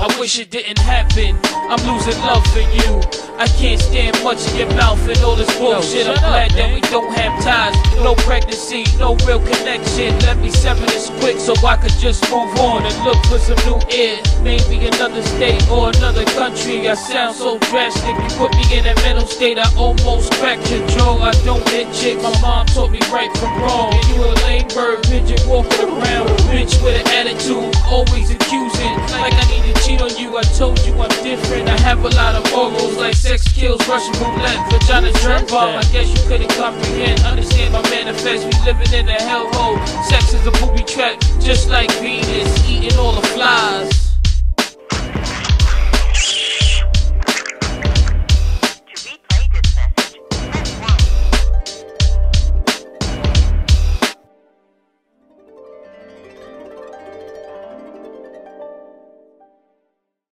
I wish it didn't happen. I'm losing love for you. I can't stand much of your mouth and all this bullshit. I'm glad that we don't have ties. No pregnancy, no real connection. Let me sever this quick so I could just move on and look for some new air. Maybe another state or another country. I sound so drastic. You put me in a mental state. I almost cracked your jaw. I don't hit chicks. My mom taught me right from wrong. And you a lame bird, pigeon walking around. Bitch with an attitude, always accusing. Like I need to cheat on you. I told you I'm different. I have a lot of morals like sex kills, Russian roulette, vagina germ bomb. I guess you couldn't comprehend. Understand my manifest. We living in a hellhole. Sex is a booby trap, just like Venus eating all the flies.